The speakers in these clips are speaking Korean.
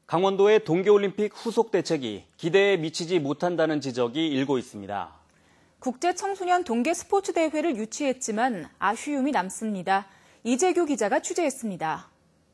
강원도의 동계올림픽 후속 대책이 기대에 미치지 못한다는 지적이 일고 있습니다. 국제청소년 동계스포츠대회를 유치했지만 아쉬움이 남습니다. 이재규 기자가 취재했습니다.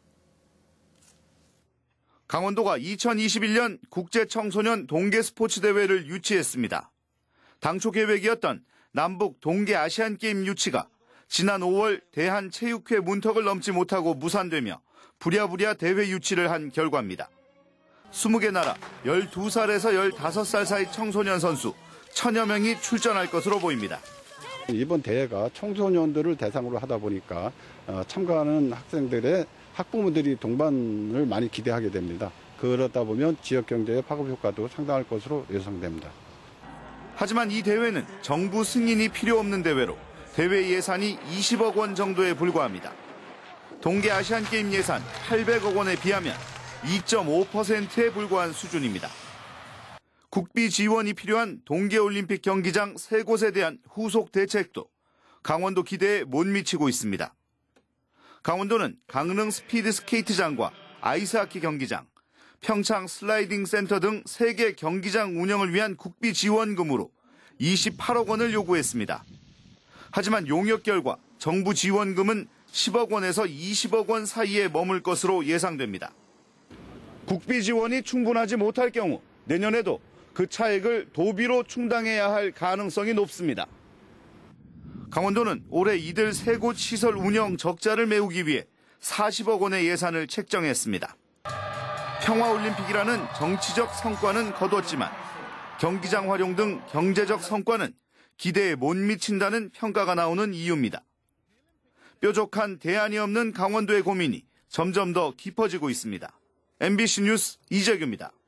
강원도가 2021년 국제청소년 동계스포츠대회를 유치했습니다. 당초 계획이었던 남북 동계아시안게임 유치가 지난 5월 대한체육회 문턱을 넘지 못하고 무산되며 부랴부랴 대회 유치를 한 결과입니다. 20개 나라 12살에서 15살 사이 청소년 선수 1000여 명이 출전할 것으로 보입니다. 이번 대회가 청소년들을 대상으로 하다 보니까 참가하는 학생들의 학부모들이 동반을 많이 기대하게 됩니다. 그러다 보면 지역 경제의 파급 효과도 상당할 것으로 예상됩니다. 하지만 이 대회는 정부 승인이 필요 없는 대회로 대회 예산이 20억 원 정도에 불과합니다. 동계아시안게임 예산 800억 원에 비하면 2.5%에 불과한 수준입니다. 국비 지원이 필요한 동계올림픽 경기장 3곳에 대한 후속 대책도 강원도 기대에 못 미치고 있습니다. 강원도는 강릉 스피드 스케이트장과 아이스하키 경기장, 평창 슬라이딩 센터 등 3개 경기장 운영을 위한 국비 지원금으로 28억 원을 요구했습니다. 하지만 용역 결과 정부 지원금은 10억 원에서 20억 원 사이에 머물 것으로 예상됩니다. 국비 지원이 충분하지 못할 경우 내년에도 그 차액을 도비로 충당해야 할 가능성이 높습니다. 강원도는 올해 이들 3곳 시설 운영 적자를 메우기 위해 40억 원의 예산을 책정했습니다. 평화올림픽이라는 정치적 성과는 거뒀지만 경기장 활용 등 경제적 성과는 기대에 못 미친다는 평가가 나오는 이유입니다. 뾰족한 대안이 없는 강원도의 고민이 점점 더 깊어지고 있습니다. MBC 뉴스 이재규입니다.